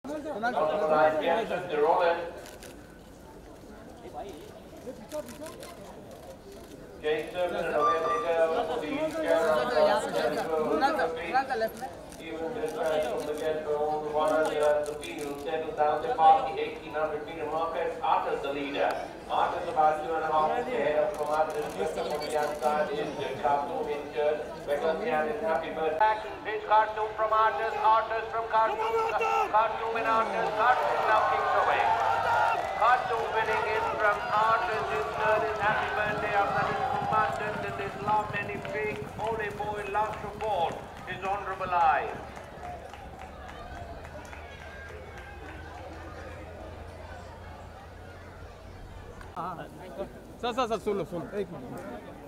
Even the trash from the get-go, the runners at the field settle down. They pass the 1800-meter marker. Arthur's the leader. Arthur's about 2.5 ahead of from Arthur's. Just on the outside is Khartoum injured. Begasian is happy, but it's Khartoum from Arthur's. Arthur's from Khartoum. Khartoum and Arthur's. Khartoum now kicks away. Khartoum winning it from Arthur's. His third is happy birthday after his combatants in this love many big holy boy last of all. His honorable eye. Sir सुन लो एक minute.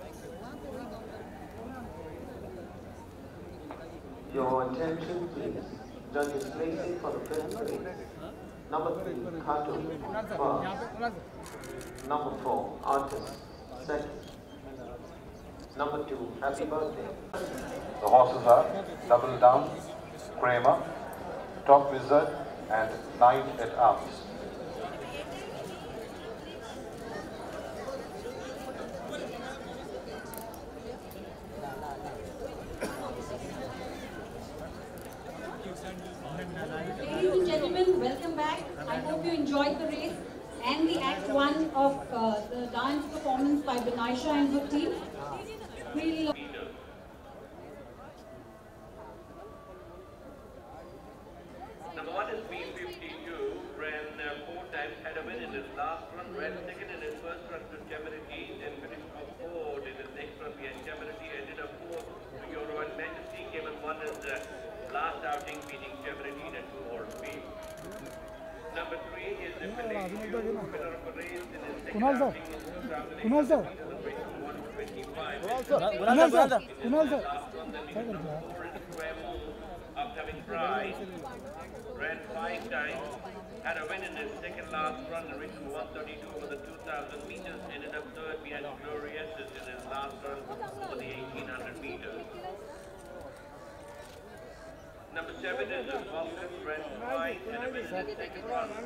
Your attention, please. Judges placing for the first race. Number 3, Khartoum. First. Number 4, Artist. Second. Number 2, Happy Birthday. The horses are Double Down, Kramer, Top Wizard and Knight at Arms. Ladies and gentlemen, welcome back. I hope you enjoyed the race and the Act 1 of the dance performance by Benaisha and her team. Really love. Number 1 is B52, ran 4 times, had a win in his last run, ran second in his first run to Temerity, then finished fourth in his next run behind Temerity, ended up fourth to Your Royal Majesty, came and won his last outing, beating Temerity in a 2-horse field. Number 3 is the Pelagius, winner of a race in his second outing in 2008, 125. Of having prize, ran 5 times, had a win in his second last run, reached 132 over the 2000 meters, ended up third behind Glorious in his last run over the 1800 meters. Number 7 is the Vulcan, ran 5 and a win in his second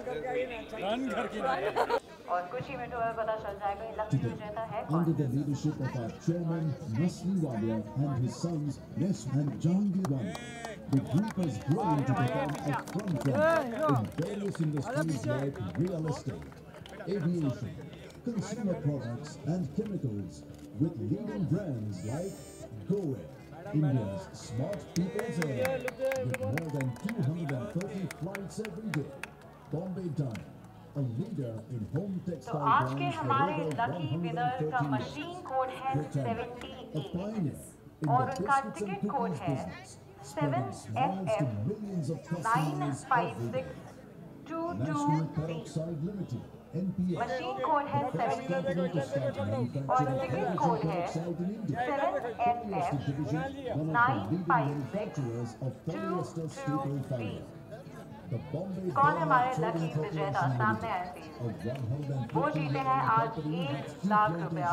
run. और कुछ ही मिनटों में पता चल जाएगा ये lucky विजेता है कौन। Under the leadership of our chairman Nasli Wadia and his sons Nes and Jahangir Wali, the group has grown to become a front runner in various industries like real estate, aviation, consumer products and chemicals, with leading brands like GoAir, India's smart people's air, with more than 230 flights every day. Bombay Dye, a leader in home तो textile आज के brands for हमारे over lucky winner का 113 machine years. Code है Britannia, a 78 pioneer in और the उनका biscuits and ticket code cookies है business, spreading smiles to millions of customers every day. 956 National 223 Peroxide Limited, NPL, machine code है the first company to start 78 और manufacturing ticket hydrogen code है peroxide in India. 7FF Polyester division, one of the leading manufacturers of polyester staple fiber. The Bombay कौन है हमारे Garment lucky Trading विजेता Corporation सामने आए Limited, please a 150 वो जीते हैं आज 1 लाख रुपया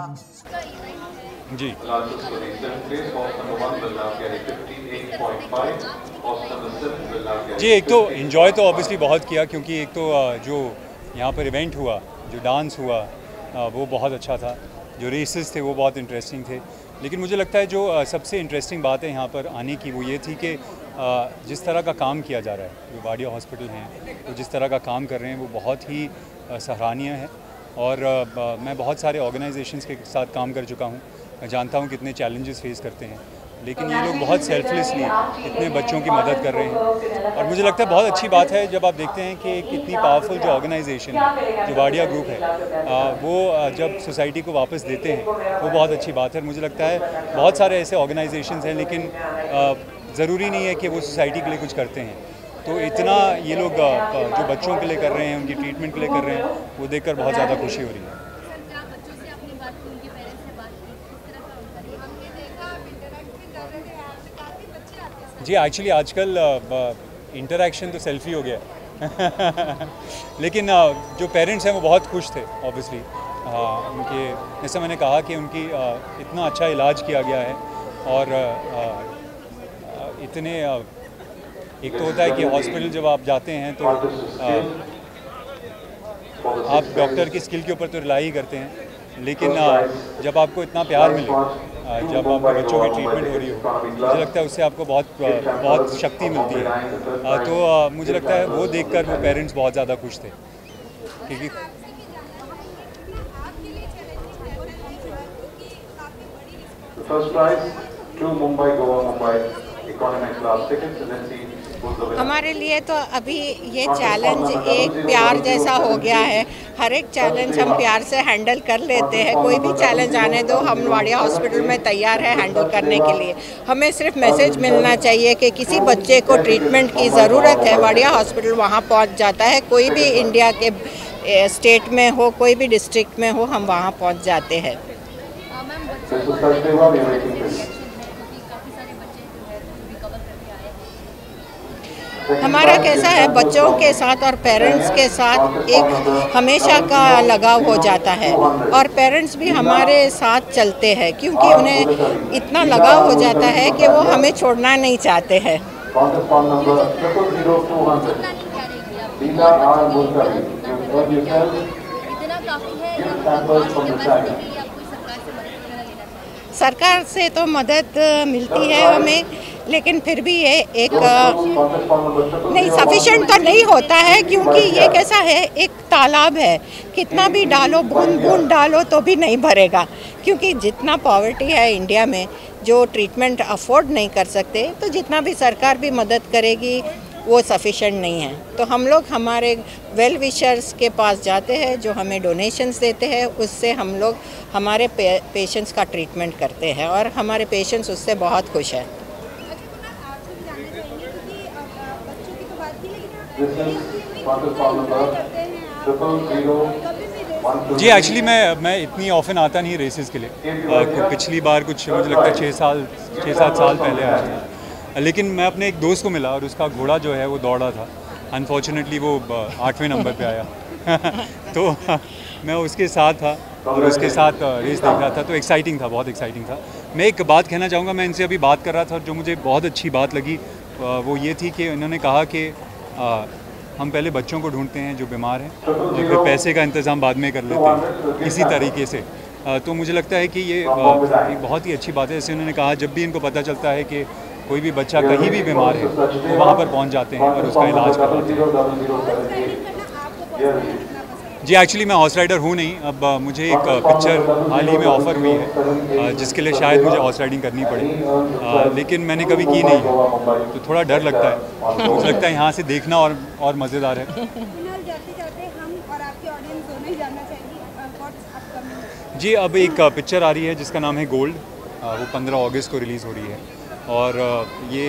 जी Largest for the 7th place, horse number 1 will now carry 58.5, horse number 7 will now carry जी एक तो इन्जॉय तो ऑब्वियसली बहुत किया क्योंकि एक तो जो यहाँ पर इवेंट हुआ, जो डांस हुआ वो बहुत अच्छा था, जो रेसेस थे वो बहुत इंटरेस्टिंग थे। लेकिन मुझे लगता है जो सबसे इंटरेस्टिंग बात है यहाँ पर आने की वो ये थी कि जिस तरह का काम किया जा रहा है, जो वाडिया हॉस्पिटल हैं वो जिस तरह का काम कर रहे हैं वो बहुत ही सराहनीय है। और मैं बहुत सारे ऑर्गेनाइजेशंस के साथ काम कर चुका हूँ, मैं जानता हूँ कितने चैलेंजेस फेस करते हैं, लेकिन ये लोग बहुत सेल्फलेसली इतने बच्चों की मदद कर रहे हैं। और मुझे लगता है बहुत अच्छी बात है जब आप देखते हैं कि कितनी पावरफुल जो ऑर्गेनाइजेशन है, जो वाडिया ग्रुप है, वो जब सोसाइटी को वापस देते हैं वो बहुत अच्छी बात है। मुझे लगता है बहुत सारे ऐसे ऑर्गेनाइजेशंस हैं लेकिन ज़रूरी नहीं है कि वो सोसाइटी के लिए कुछ करते हैं। तो इतना ये लोग जो बच्चों के लिए कर रहे हैं, उनकी ट्रीटमेंट के लिए कर रहे हैं, वो देखकर बहुत ज़्यादा खुशी हो रही है। जी एक्चुअली आजकल इंटरेक्शन तो सेल्फी हो गया लेकिन जो पेरेंट्स हैं वो बहुत खुश थे ऑब्वियसली। उनके जैसे मैंने कहा कि उनकी इतना अच्छा इलाज किया गया है और इतने एक तो होता है कि हॉस्पिटल जब आप जाते हैं तो आप डॉक्टर की स्किल के ऊपर तो रिलाई ही करते हैं, लेकिन जब आपको इतना प्यार मिले, जब आपके बच्चों की ट्रीटमेंट हो रही हो, मुझे लगता है उससे आपको बहुत शक्ति मिलती है। तो मुझे लगता है वो देखकर वो पेरेंट्स बहुत ज़्यादा खुश थे, क्योंकि First prize to Mumbai, Goa, Mumbai economy class tickets. Let's see who's the winner. हमारे लिए तो अभी ये चैलेंज एक प्यार जैसा हो गया है। हर एक चैलेंज हम प्यार से हैंडल कर लेते हैं। कोई भी चैलेंज आने दो, हम वाडिया हॉस्पिटल में तैयार है हैंडल करने के लिए। हमें सिर्फ मैसेज मिलना चाहिए कि किसी बच्चे को ट्रीटमेंट की ज़रूरत है, वाडिया हॉस्पिटल वहाँ पहुँच जाता है। कोई भी इंडिया के स्टेट में हो, कोई भी डिस्ट्रिक्ट में हो, हम वहाँ पहुँच जाते हैं। हमारा कैसा है, बच्चों के साथ और पेरेंट्स के साथ एक हमेशा का लगाव हो जाता है, और पेरेंट्स भी हमारे साथ चलते हैं क्योंकि उन्हें इतना लगाव हो जाता है कि वो हमें छोड़ना नहीं चाहते हैं। सरकार से तो मदद मिलती है हमें, लेकिन फिर भी ये एक नहीं सफिशिएंट तो नहीं होता है, क्योंकि ये कैसा है, एक तालाब है, कितना भी डालो, बूंद बूंद डालो तो भी नहीं भरेगा, क्योंकि जितना पॉवर्टी है इंडिया में, जो ट्रीटमेंट अफोर्ड नहीं कर सकते, तो जितना भी सरकार भी मदद करेगी वो सफिशिएंट नहीं है। तो हम लोग हमारे वेल विशर्स के पास जाते हैं जो हमें डोनेशंस देते हैं, उससे हम लोग हमारे पेशेंट्स का ट्रीटमेंट करते हैं और हमारे पेशेंट्स उससे बहुत खुश हैं। जी एक्चुअली मैं इतनी ऑफन आता नहीं रेसेस के लिए। पिछली बार कुछ मुझे लगता है 6-7 साल पहले आया था, लेकिन मैं अपने एक दोस्त को मिला और उसका घोड़ा जो है वो दौड़ा था। अनफॉर्चुनेटली वो 8वें नंबर पे आया तो मैं उसके साथ था और उसके साथ रेस देख रहा था, तो एक्साइटिंग था, बहुत एक्साइटिंग था। मैं एक बात कहना चाहूँगा, मैं इनसे अभी बात कर रहा था और जो मुझे बहुत अच्छी बात लगी वो ये थी कि उन्होंने कहा कि हम पहले बच्चों को ढूंढते हैं जो बीमार हैं, और फिर पैसे का इंतज़ाम बाद में कर लेते हैं इसी तरीके से। तो मुझे लगता है कि ये एक बहुत ही अच्छी बात है। जैसे उन्होंने कहा, जब भी इनको पता चलता है कि कोई भी बच्चा कहीं भी बीमार है तो वहाँ पर पहुँच जाते हैं और उसका इलाज करवाते हैं। जी एक्चुअली मैं हॉर्स राइडर हूँ नहीं। अब मुझे एक पिक्चर हाल ही में ऑफ़र हुई है जिसके लिए शायद मुझे हॉर्स राइडिंग करनी पड़े, लेकिन मैंने कभी की नहीं है, तो थोड़ा डर लगता है। मुझे लगता है यहाँ से देखना और मज़ेदार है। जी अब एक पिक्चर आ रही है जिसका नाम है गोल्ड, वो 15 अगस्त को रिलीज़ हो रही है, और ये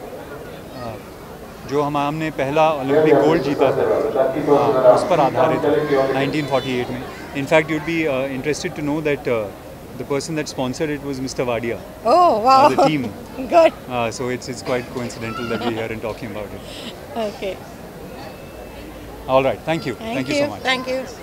जो हमने पहला ओलंपिक गोल्ड जीता था उस पर आधारित है 1948 में। In fact you'd be interested to know that the person that sponsored it was Mr. Wadia. Oh wow! The team. Good. So it's quite coincidental that we're here and talking about it. Okay. All right. Thank you. Thank you so much. Thank you.